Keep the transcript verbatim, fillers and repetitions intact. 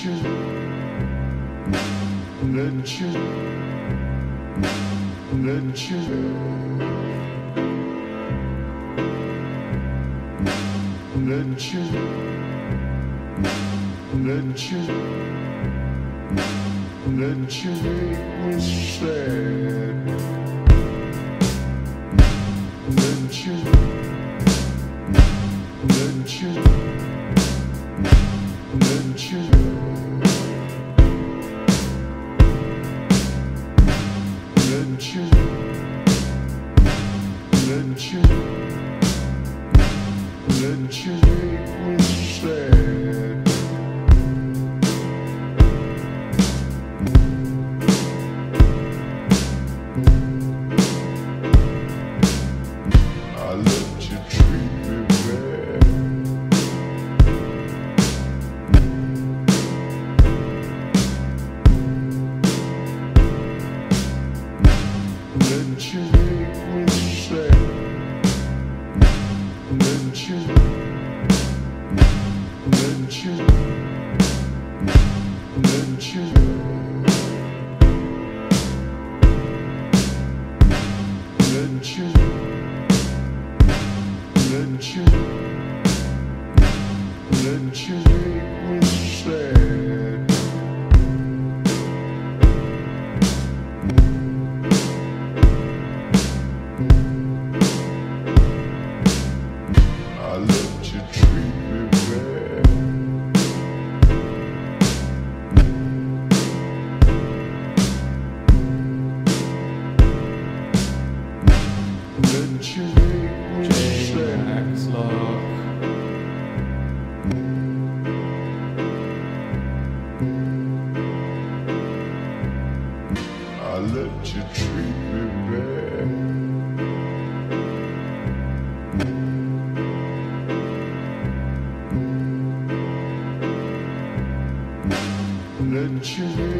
you, let you, let you, let you, let you, let you make me sad. Let you, let you, let you, let you, let you, let you make me sad. I let you treat me bad. Let you make me sad. Let you, let you, let you, let you, let you, let you make me sad. I let you treat me bad. Let you make me sad. I let you treat me bad. Let you